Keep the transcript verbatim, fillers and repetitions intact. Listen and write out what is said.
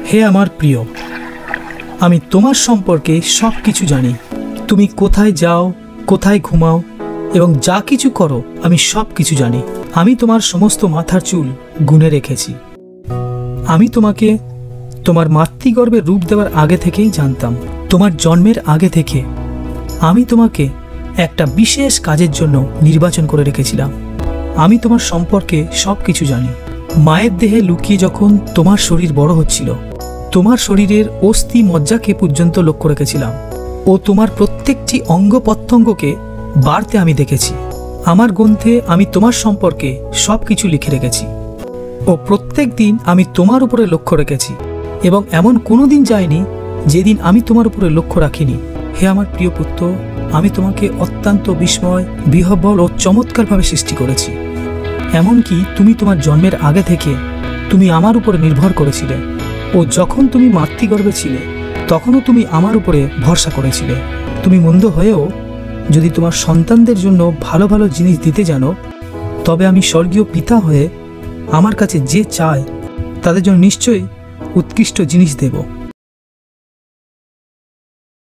হে আমার প্রিয়, আমি তোমার সম্পর্কে সব কিছু জানি। তুমি কোথায় যাও, কোথায় ঘুমাও এবং যা কিছু করো আমি সব কিছু জানি। আমি তোমার সমস্ত মাথার চুল গুনে রেখেছি। আমি তোমাকে তোমার মাতৃগর্ভে রূপ দেওয়ার আগে থেকেই জানতাম। তোমার জন্মের আগে থেকে আমি তোমাকে একটা বিশেষ কাজের জন্য নির্বাচন করে রেখেছিলাম। আমি তোমার সম্পর্কে সব কিছু জানি। মায়ের দেহে লুকিয়ে যখন তোমার শরীর বড় হচ্ছিল, তোমার শরীরের অস্থি মজ্জাকে পর্যন্ত লক্ষ্য রেখেছিলাম ও তোমার প্রত্যেকটি অঙ্গ প্রত্যঙ্গকে বাড়তে আমি দেখেছি। আমার গ্রন্থে আমি তোমার সম্পর্কে সব কিছু লিখে রেখেছি ও প্রত্যেক দিন আমি তোমার উপরে লক্ষ্য রেখেছি এবং এমন কোনো দিন যায়নি যেদিন আমি তোমার উপরে লক্ষ্য রাখিনি। হে আমার প্রিয় পুত্র, আমি তোমাকে অত্যন্ত বিস্ময়, বিহ্বল ও চমৎকারভাবে সৃষ্টি করেছি। এমনকি তুমি তোমার জন্মের আগে থেকে তুমি আমার উপরে নির্ভর করেছিলে ও যখন তুমি মাতৃগর্ভে ছিলে তখনও তুমি আমার উপরে ভরসা করেছিলে। তুমি মন্দ হয়েও যদি তোমার সন্তানদের জন্য ভালো ভালো জিনিস দিতে জানো, তবে আমি স্বর্গীয় পিতা হয়ে আমার কাছে যে চায় তাদের জন্য নিশ্চয়ই উৎকৃষ্ট জিনিস দেব।